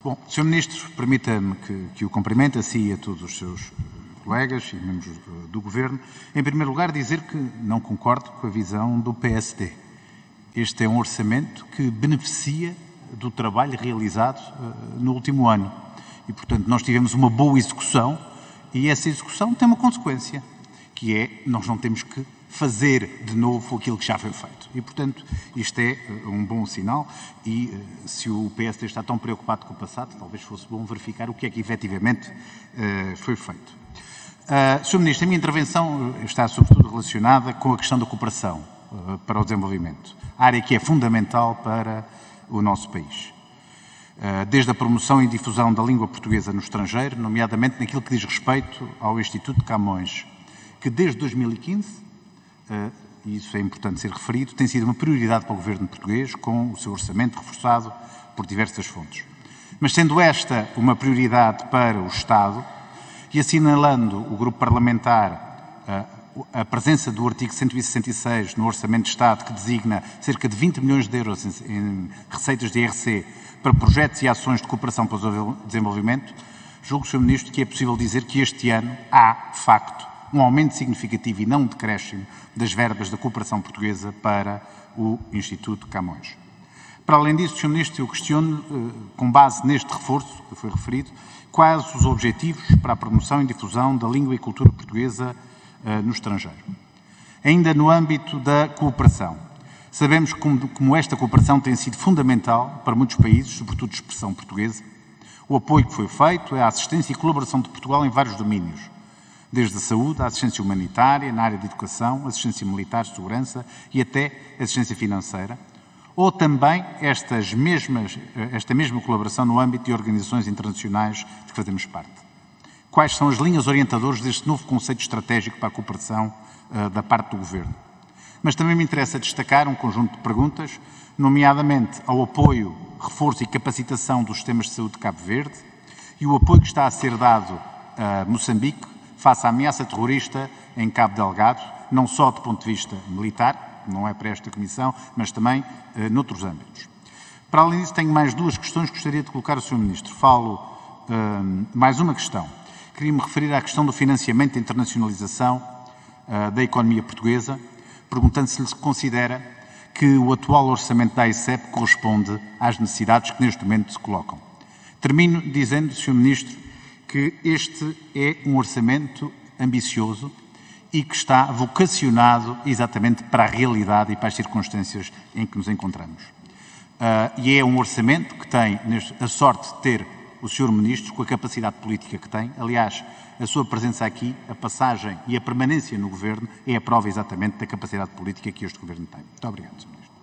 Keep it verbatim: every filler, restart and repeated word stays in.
Bom, senhor Ministro, permita-me que, que o cumprimente a si e a todos os seus colegas e membros do, do Governo. Em primeiro lugar, dizer que não concordo com a visão do P S D. Este é um orçamento que beneficia do trabalho realizado uh, no último ano. E, portanto, nós tivemos uma boa execução e essa execução tem uma consequência, que é nós não temos que fazer de novo aquilo que já foi feito. E, portanto, isto é uh, um bom sinal e uh, se o P S D está tão preocupado com o passado, talvez fosse bom verificar o que é que efetivamente uh, foi feito. Uh, senhor Ministro, a minha intervenção está sobretudo relacionada com a questão da cooperação uh, para o desenvolvimento, área que é fundamental para o nosso país. Uh, desde a promoção e difusão da língua portuguesa no estrangeiro, nomeadamente naquilo que diz respeito ao Instituto de Camões, que desde dois mil e quinze, Uh, e isso é importante ser referido, tem sido uma prioridade para o Governo português, com o seu orçamento reforçado por diversas fontes. Mas sendo esta uma prioridade para o Estado, e assinalando o Grupo Parlamentar uh, a presença do artigo cento e sessenta e seis no Orçamento de Estado, que designa cerca de vinte milhões de euros em, em receitas de I R C para projetos e ações de cooperação para o desenvolvimento, julgo, senhor Ministro, que é possível dizer que este ano há, de facto, um aumento significativo e não um decréscimo das verbas da cooperação portuguesa para o Instituto Camões. Para além disso, senhor Ministro, eu questiono, com base neste reforço que foi referido, quais os objetivos para a promoção e difusão da língua e cultura portuguesa no estrangeiro. Ainda no âmbito da cooperação, sabemos como, como esta cooperação tem sido fundamental para muitos países, sobretudo de expressão portuguesa. O apoio que foi feito é a assistência e colaboração de Portugal em vários domínios, desde a saúde, a assistência humanitária, na área de educação, assistência militar, segurança e até assistência financeira, ou também estas mesmas, esta mesma colaboração no âmbito de organizações internacionais de que fazemos parte. Quais são as linhas orientadoras deste novo conceito estratégico para a cooperação uh, da parte do Governo? Mas também me interessa destacar um conjunto de perguntas, nomeadamente ao apoio, reforço e capacitação dos sistemas de saúde de Cabo Verde e o apoio que está a ser dado a Moçambique face à ameaça terrorista em Cabo Delgado, não só do ponto de vista militar, não é para esta Comissão, mas também eh, noutros âmbitos. Para além disso, tenho mais duas questões que gostaria de colocar ao senhor Ministro. Falo eh, mais uma questão. Queria-me referir à questão do financiamento da internacionalização eh, da economia portuguesa, perguntando se lhe considera que o atual orçamento da A I C E P corresponde às necessidades que neste momento se colocam. Termino dizendo, senhor Ministro, que este é um orçamento ambicioso e que está vocacionado exatamente para a realidade e para as circunstâncias em que nos encontramos. Uh, e é um orçamento que tem a sorte de ter o senhor Ministro com a capacidade política que tem. Aliás, a sua presença aqui, a passagem e a permanência no Governo é a prova exatamente da capacidade política que este Governo tem. Muito obrigado, senhor Ministro.